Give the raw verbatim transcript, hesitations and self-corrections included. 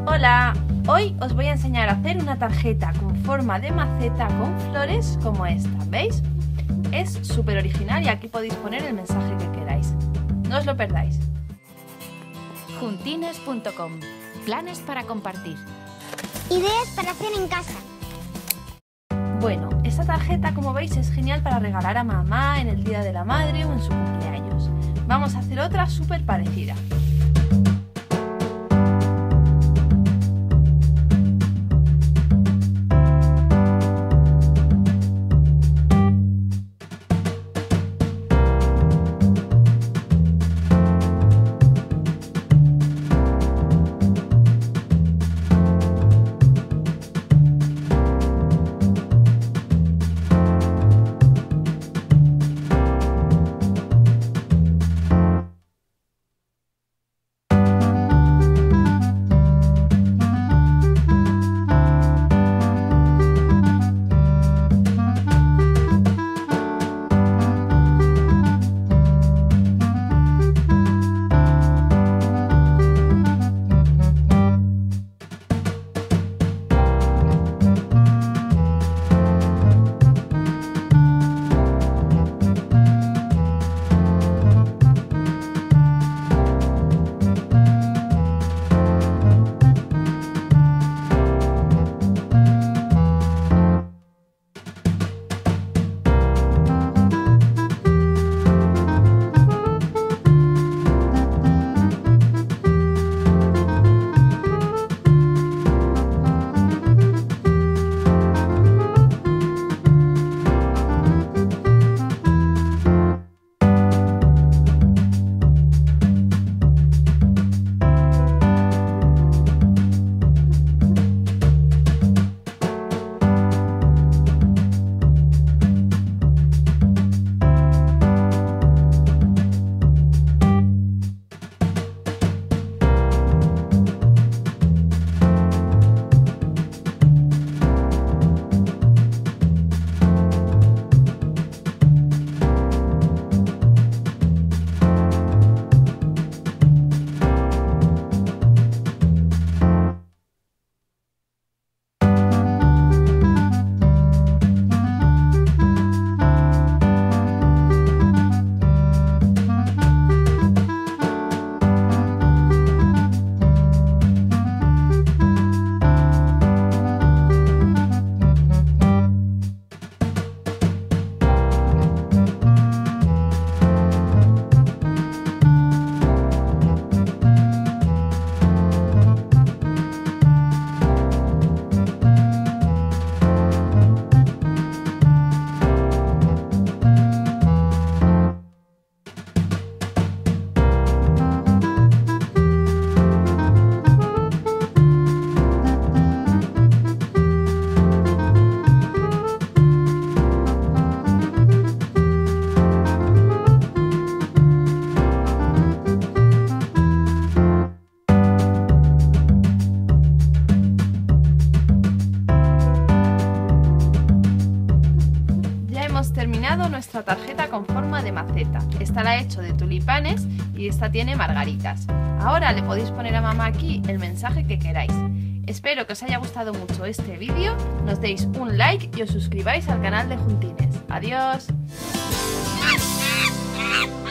Hola, hoy os voy a enseñar a hacer una tarjeta con forma de maceta con flores como esta, ¿veis? Es súper original y aquí podéis poner el mensaje que queráis. No os lo perdáis. Juntines punto com. Planes para compartir. Ideas para hacer en casa. Bueno, esta tarjeta, como veis, es genial para regalar a mamá en el día de la madre o en su cumpleaños. Vamos a hacer otra súper parecida. Terminado nuestra tarjeta con forma de maceta. Esta la he hecho de tulipanes y esta tiene margaritas. Ahora le podéis poner a mamá aquí el mensaje que queráis. Espero que os haya gustado mucho este vídeo, nos deis un like y os suscribáis al canal de Juntines. ¡Adiós!